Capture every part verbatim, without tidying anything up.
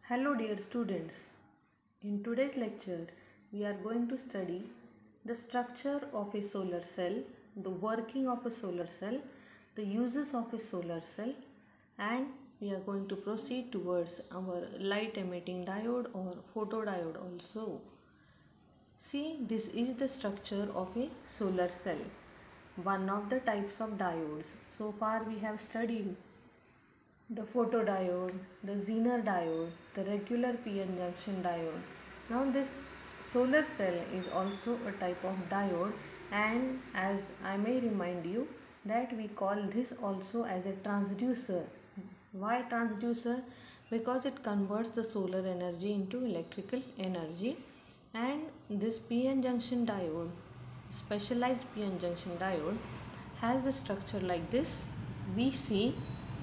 Hello, dear students. In today's lecture, we are going to study the structure of a solar cell, the working of a solar cell, the uses of a solar cell, and we are going to proceed towards our light emitting diode or photodiode also. See, this is the structure of a solar cell, one of the types of diodes. So far, we have studied the photodiode, the Zener diode, the regular P N junction diode. Now this solar cell is also a type of diode, and as I may remind you that we call this also as a transducer. Why transducer? Because it converts the solar energy into electrical energy, and this P N junction diode, specialized P N junction diode, has the structure like this. We see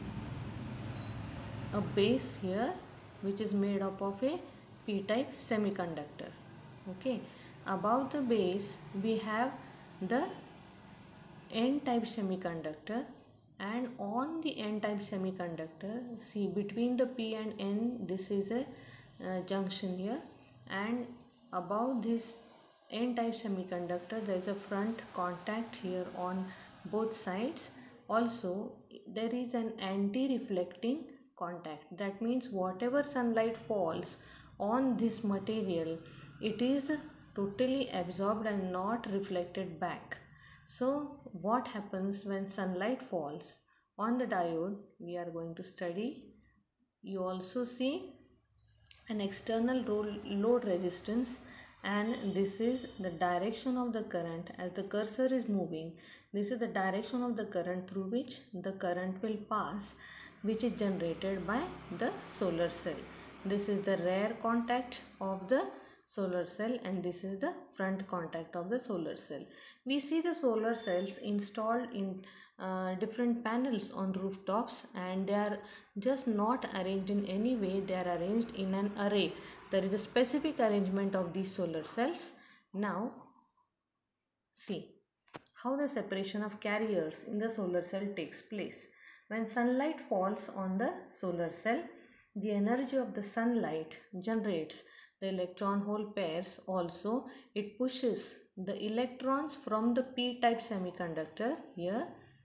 a base here which is made up of a p-type semiconductor. Okay, above the base we have the n-type semiconductor, and on the n-type semiconductor, see, between the p and n, this is a uh, junction here, and above this n-type semiconductor there is a front contact here on both sides. Also there is an anti-reflecting contact. That means whatever sunlight falls on this material, it is totally absorbed and not reflected back. So what happens when sunlight falls on the diode, we are going to study. You also see an external load resistance, and this is the direction of the current. As the cursor is moving, this is the direction of the current through which the current will pass, which is generated by the solar cell. This is the rear contact of the solar cell, and this is the front contact of the solar cell. We see the solar cells installed in uh, different panels on rooftops, and they are just not arranged in any way. They are arranged in an array. There is a specific arrangement of these solar cells. Now see how the separation of carriers in the solar cell takes place. When sunlight falls on the solar cell, the energy of the sunlight generates the electron hole pairs. Also, it pushes the electrons from the p-type semiconductor here,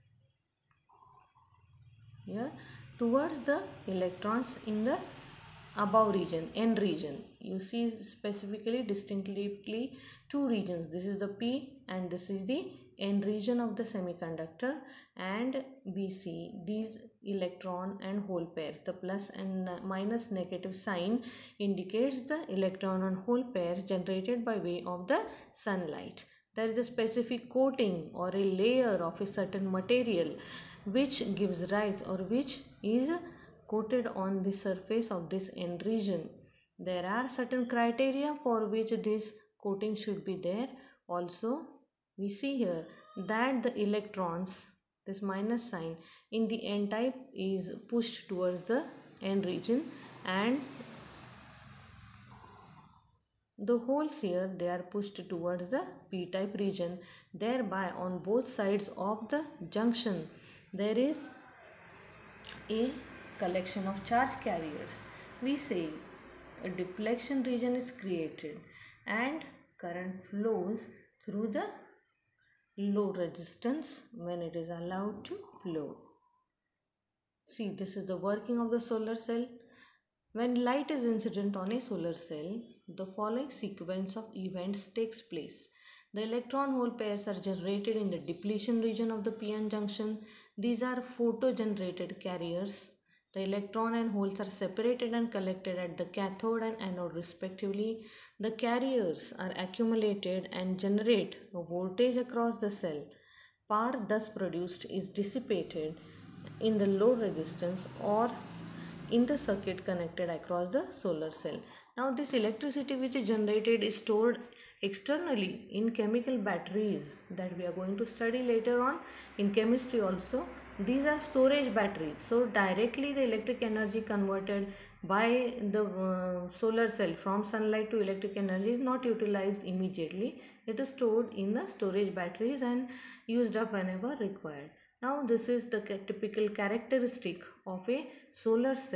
here towards the electrons in the above region, n region. You see specifically distinctly two regions. This is the p and this is the n region of the semiconductor, and we see these electron and hole pairs. The plus and minus negative sign indicates the electron and hole pairs generated by way of the sunlight. There is a specific coating or a layer of a certain material which gives rise, or which is coated on the surface of this n region. There are certain criteria for which this coating should be there. Also, we see here that the electrons, this minus sign in the n type, is pushed towards the n region, and the holes here, they are pushed towards the p type region. Thereby on both sides of the junction there is a collection of charge carriers. We say a deflection region is created and current flows through the load resistance when it is allowed to flow. See, this is the working of the solar cell. When light is incident on a solar cell, the following sequence of events takes place. The electron hole pairs are generated in the depletion region of the p n junction. These are photo-generated carriers. The electron and holes are separated and collected at the cathode and anode respectively. The carriers are accumulated and generate a voltage across the cell. Power thus produced is dissipated in the load resistance or in the circuit connected across the solar cell. Now this electricity which is generated is stored externally in chemical batteries that we are going to study later on in chemistry also. These are storage batteries. So directly the electric energy converted by the uh, solar cell from sunlight to electric energy is not utilized immediately. It is stored in the storage batteries and used up whenever required. Now this is the typical characteristic of a solar cell.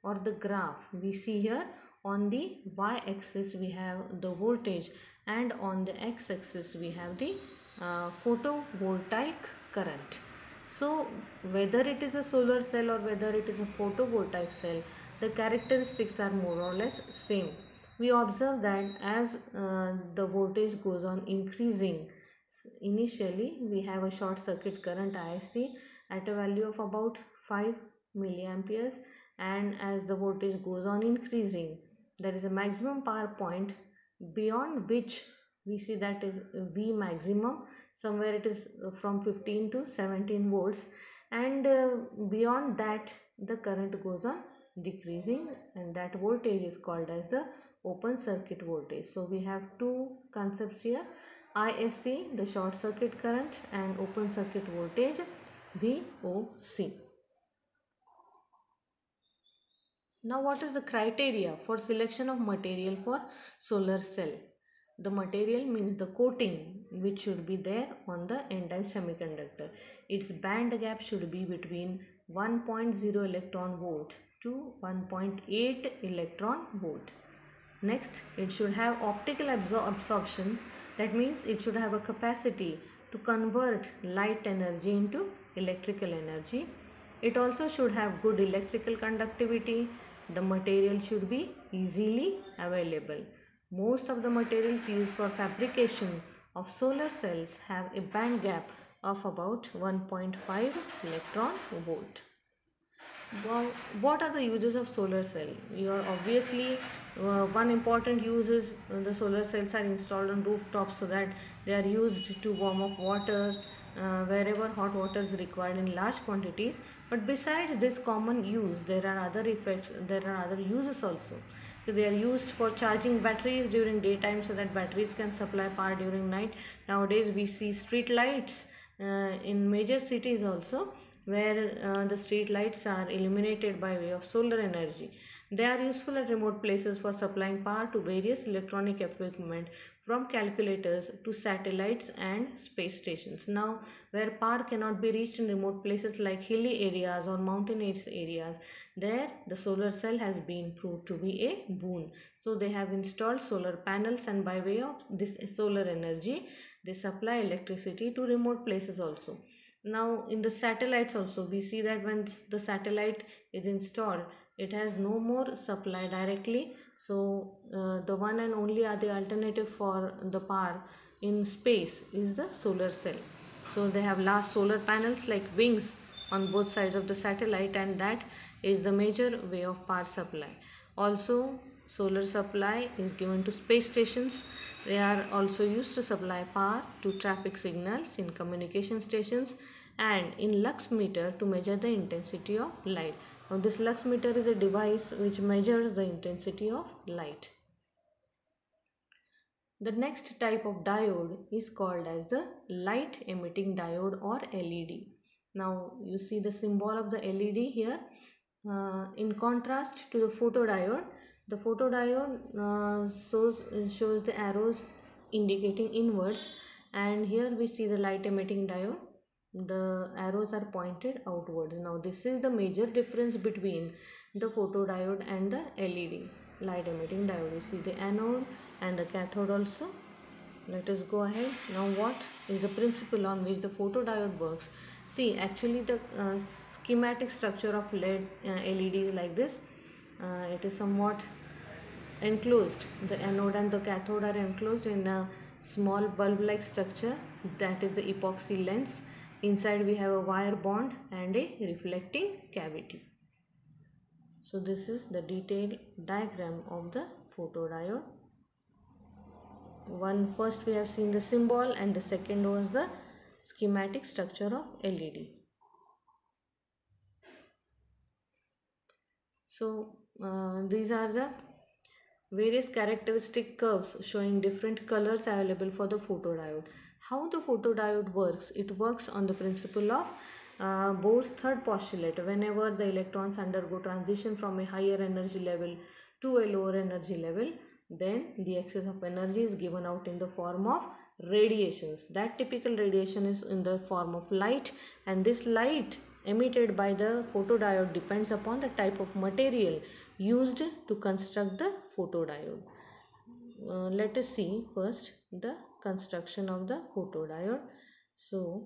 or the graph, we see here on the y-axis we have the voltage and on the x-axis we have the uh, photovoltaic current. So whether it is a solar cell or whether it is a photovoltaic cell, the characteristics are more or less same. We observe that as uh, the voltage goes on increasing, initially we have a short circuit current I C at a value of about five milliamperes, and as the voltage goes on increasing, there is a maximum power point beyond which we see that is V maximum. Somewhere it is from fifteen to seventeen volts, and uh, beyond that the current goes on decreasing, and that voltage is called as the open circuit voltage. So we have two concepts here: I S C, the short circuit current, and open circuit voltage, V O C. Now what is the criteria for selection of material for solar cell? The material means the coating which should be there on the n-type semiconductor. Its band gap should be between one point zero electron volt to one point eight electron volt. Next, it should have optical absor absorption. That means it should have a capacity to convert light energy into electrical energy. It also should have good electrical conductivity. The material should be easily available. Most of the materials used for fabrication of solar cells have a band gap of about one point five electron volt. Well, what are the uses of solar cell? You are obviously uh, one important use is uh, the solar cells are installed on rooftops so that they are used to warm up water uh, wherever hot water is required in large quantities. But besides this common use, there are other effects, there are other uses also. So they are used for charging batteries during daytime so that batteries can supply power during night. Nowadays we see street lights uh, in major cities also, where uh, the street lights are illuminated by way of solar energy. They are useful at remote places for supplying power to various electronic equipment, from calculators to satellites and space stations. Now, where power cannot be reached in remote places like hilly areas or mountainous areas, there the solar cell has been proved to be a boon. So they have installed solar panels, and by way of this solar energy, they supply electricity to remote places also. Now in the satellites also, we see that when the satellite is installed, it has no more supply directly. So uh, the one and only other alternative for the power in space is the solar cell. So they have large solar panels like wings on both sides of the satellite, and that is the major way of power supply. Also, solar supply is given to space stations. They are also used to supply power to traffic signals in communication stations, and in lux meter to measure the intensity of light. Now this lux meter is a device which measures the intensity of light. The next type of diode is called as the light emitting diode or L E D. Now you see the symbol of the L E D here. Uh, in contrast to the photodiode, the photodiode uh, shows, shows the arrows indicating inwards, and here we see the light emitting diode. The arrows are pointed outwards. Now this is the major difference between the photodiode and the L E D, light emitting diode. You see the anode and the cathode also. Let us go ahead. Now what is the principle on which the photodiode works? See, actually the uh, schematic structure of L E D, uh, L E D is like this. Uh, it is somewhat enclosed. The anode and the cathode are enclosed in a small bulb-like structure, that is the epoxy lens. Inside we have a wire bond and a reflecting cavity. So this is the detailed diagram of the photodiode. One first we have seen the symbol, and the second was the schematic structure of L E D. So uh, these are the various characteristic curves showing different colors available for the photodiode. How the photodiode works? It works on the principle of uh, Bohr's third postulate. Whenever the electrons undergo transition from a higher energy level to a lower energy level, then the excess of energy is given out in the form of radiations. That typical radiation is in the form of light, and this light emitted by the photodiode depends upon the type of material used to construct the photodiode. Uh, let us see first the construction of the photodiode. So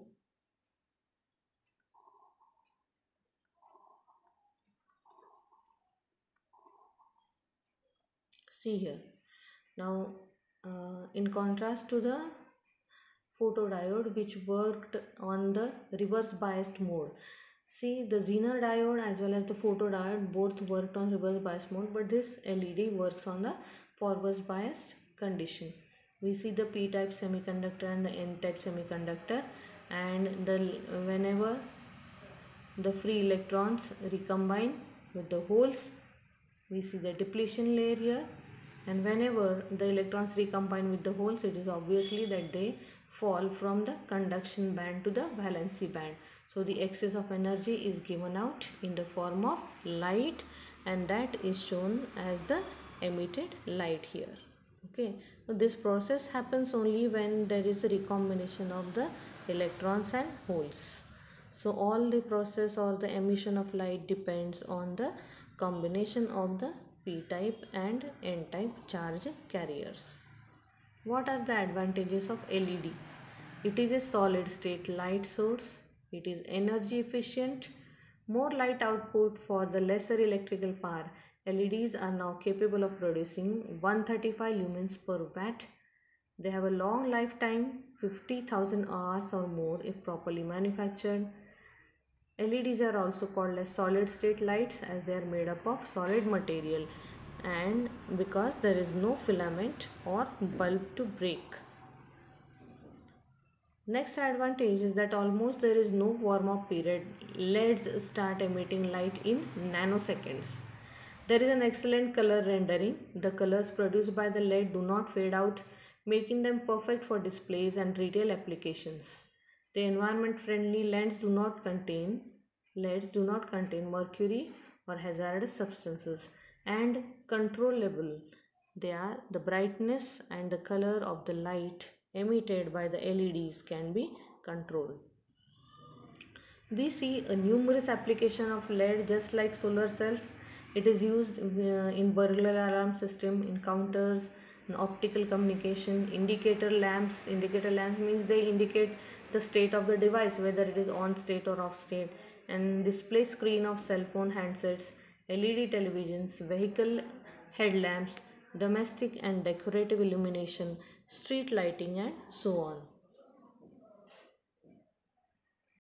see here. Now uh, in contrast to the photodiode which worked on the reverse biased mode, see the Zener diode as well as the photodiode both worked on reverse biased mode, but this L E D works on the forward biased condition. We see the p-type semiconductor and the n-type semiconductor, and the whenever the free electrons recombine with the holes, we see the depletion layer here, and whenever the electrons recombine with the holes, it is obviously that they fall from the conduction band to the valency band. So the excess of energy is given out in the form of light, and that is shown as the emitted light here. Okay, so this process happens only when there is a recombination of the electrons and holes. So all the process or the emission of light depends on the combination of the p-type and n-type charge carriers. What are the advantages of L E D? It is a solid state light source. It is energy efficient. More light output for the lesser electrical power. L E Ds are now capable of producing one hundred thirty-five lumens per watt. They have a long lifetime, fifty thousand hours or more if properly manufactured. L E Ds are also called as solid state lights as they are made up of solid material, and because there is no filament or bulb to break. Next advantage is that almost there is no warm up period. L E Ds start emitting light in nanoseconds. There is an excellent color rendering. The colors produced by the L E D do not fade out, making them perfect for displays and retail applications. The environment friendly lens do not contain L E Ds do not contain mercury or hazardous substances, and controllable. They are the brightness and the color of the light emitted by the L E Ds can be controlled. We see a numerous application of L E D just like solar cells. It is used uh, in burglar alarm system, in counters, in optical communication, indicator lamps. Indicator lamps means they indicate the state of the device, whether it is on state or off state, and display screen of cell phone handsets, L E D televisions, vehicle headlamps, domestic and decorative illumination, street lighting, and so on.